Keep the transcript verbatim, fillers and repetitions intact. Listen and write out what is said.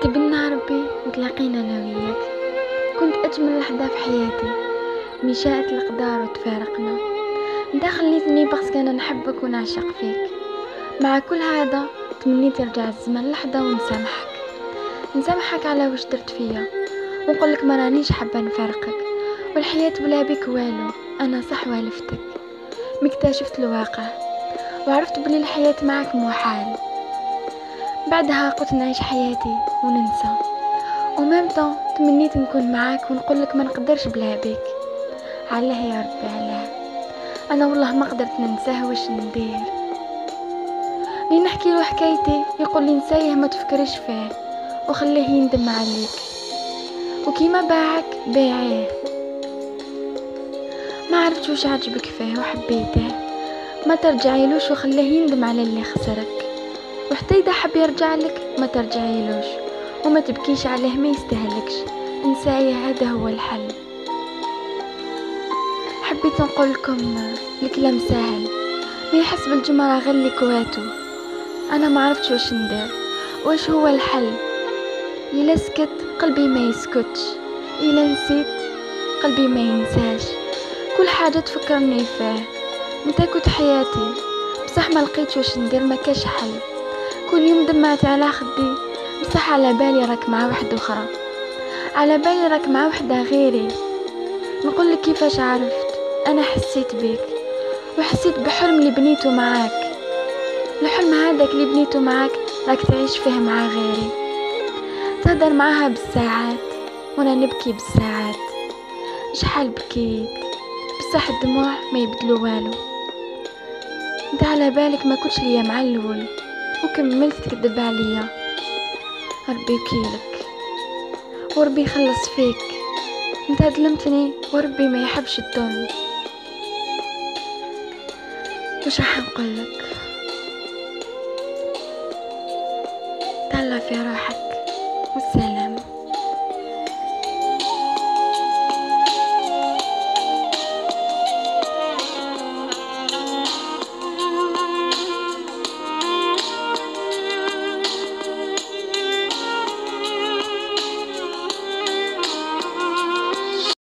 كتبنا ربي وتلاقينا انا وياك. كنت اجمل لحظه في حياتي ملي شاءت القدر وتفارقنا. انت خليتني باسكو انا نحبك ونعشق فيك. مع كل هذا تمنيت يرجع الزمن لحظه ونسامحك نسامحك على واش درت فيا، ونقولك ما رانيش حابه نفارقك، والحياه بلا بك والو. انا صح والفتك مكتشفت الواقع وعرفت بلي الحياه معك محال. بعدها قلت نعيش حياتي وننسى، ومامتو تمنيت نكون معاك ونقولك ما نقدرش بلا بيك. علاه يا ربي علاه، انا والله ما قدرت ننساه. واش ندير؟ لي نحكي له حكايتي يقول لي نسايه ما تفكرش فيه وخليه يندم عليك، وكيما باعك بيعيه. ما عرفت واش عجبك فيه وحبيته، ما ترجعيلوش وخليه يندم على اللي خسرك. وحتى اذا حب يرجع لك ما ترجعيلوش وما تبكيش عليه، ما يستهلكش. انسايه، هذا هو الحل. حبيت نقول لكم الكلام سهل، ما يحس بالجمرة غير اللي كواتو. انا ما عرفتش واش ندير، واش هو الحل. الا سكت قلبي ما يسكتش، الا نسيت قلبي ما ينساش. كل حاجه تفكرني فيه، انت كنت حياتي، بصح ما لقيتش واش ندير، ما كاش حل. كل يوم دمعت على خدي، بصح على بالي راك مع واحده اخرى، على بالي راك مع وحده غيري. نقولك كيفاش عرفت، انا حسيت بيك وحسيت بحلم اللي بنيته معاك. الحلم هذاك اللي بنيته معاك راك تعيش فيه مع غيري. تهدر معاها بالساعات وانا نبكي بالساعات. شحال بكيت بصح الدموع ما يبدلوا والو. انت على بالك ما كنتش ليا مع الاول وكملت تكذب عليا. ربي وكيلك وربي يخلص فيك. انت ظلمتني وربي ما يحبش الظلم. وش راح نقولك؟ تهلا في روحك.